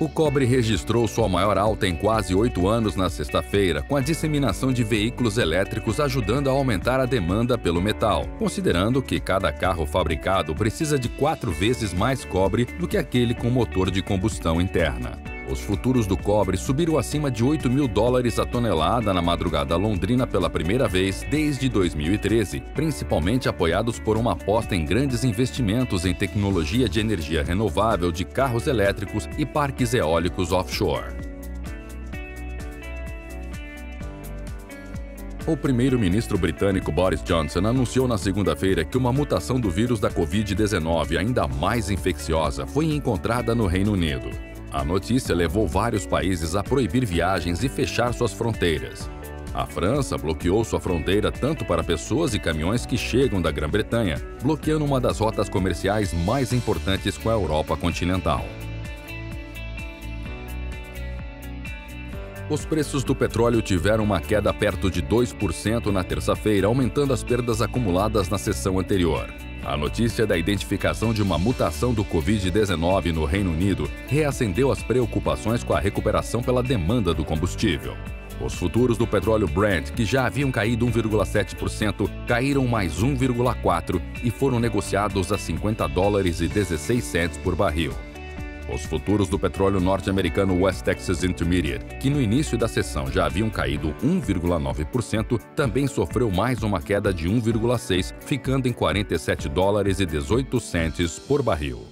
O cobre registrou sua maior alta em quase 8 anos na sexta-feira, com a disseminação de veículos elétricos ajudando a aumentar a demanda pelo metal, considerando que cada carro fabricado precisa de 4 vezes mais cobre do que aquele com motor de combustão interna. Os futuros do cobre subiram acima de $8.000 a tonelada na madrugada londrina pela primeira vez desde 2013, principalmente apoiados por uma aposta em grandes investimentos em tecnologia de energia renovável de carros elétricos e parques eólicos offshore. O primeiro-ministro britânico Boris Johnson anunciou na segunda-feira que uma mutação do vírus da Covid-19 ainda mais infecciosa foi encontrada no Reino Unido. A notícia levou vários países a proibir viagens e fechar suas fronteiras. A França bloqueou sua fronteira tanto para pessoas e caminhões que chegam da Grã-Bretanha, bloqueando uma das rotas comerciais mais importantes com a Europa continental. Os preços do petróleo tiveram uma queda perto de 2% na terça-feira, aumentando as perdas acumuladas na sessão anterior. A notícia da identificação de uma mutação do Covid-19 no Reino Unido reacendeu as preocupações com a recuperação pela demanda do combustível. Os futuros do petróleo Brent, que já haviam caído 1,7%, caíram mais 1,4% e foram negociados a $50,16 por barril. Os futuros do petróleo norte-americano West Texas Intermediate, que no início da sessão já haviam caído 1,9%, também sofreu mais uma queda de 1,6%, ficando em $47,18 por barril.